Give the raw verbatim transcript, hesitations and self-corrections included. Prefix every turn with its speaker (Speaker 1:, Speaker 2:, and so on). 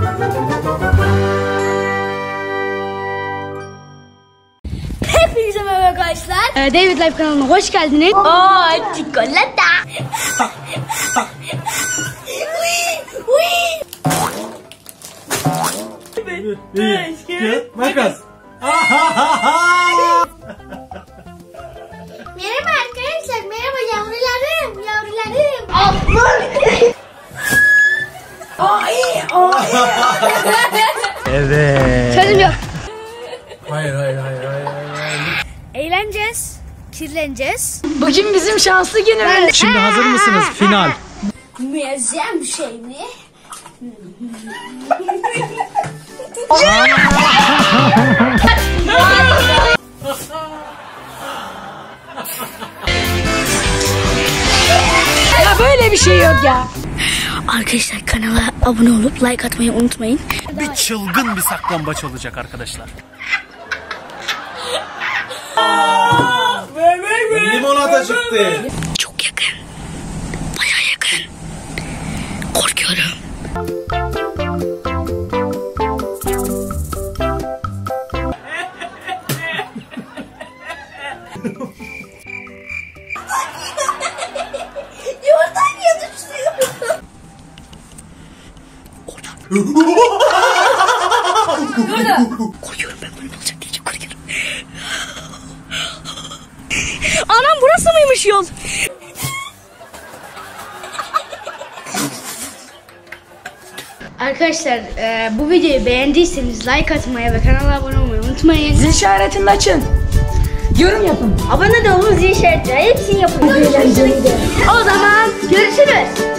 Speaker 1: Hepinize merhaba arkadaşlar. Ee, David Life kanalına hoş geldiniz. Ooo çikolata.
Speaker 2: Makas.
Speaker 1: Merhaba arkadaşlar, merhaba yavrularım, yavrularım. Aman. Ay, ay.
Speaker 2: Evet.
Speaker 1: Sözüm yok.
Speaker 2: Hayır, hayır, hayır, hayır, hayır.
Speaker 1: Eğleneceğiz, kirleneceğiz.
Speaker 3: Bugün bizim şanslı günümüz.
Speaker 2: Şimdi hazır mısınız? Final.
Speaker 1: Muazzam şey mi?
Speaker 3: Ya böyle bir şey yok ya.
Speaker 1: Arkadaşlar kanala abone olup like atmayı unutmayın.
Speaker 2: Bir çılgın bir saklambaç olacak arkadaşlar. Limonata çıktı.
Speaker 1: Çok yakın. Bayağı yakın. Korkuyorum. Yumurta niye düşüyor? Korkuyorum, ben böyle olacak diye çok korkuyorum. Anam burası mıymış yol? Arkadaşlar e, bu videoyu beğendiyseniz like atmayı ve kanala abone olmayı unutmayın.
Speaker 3: Zil işaretini açın. Yorum yapın.
Speaker 1: Abone de olun, zil işaretleri hepsini yapın. O zaman görüşürüz.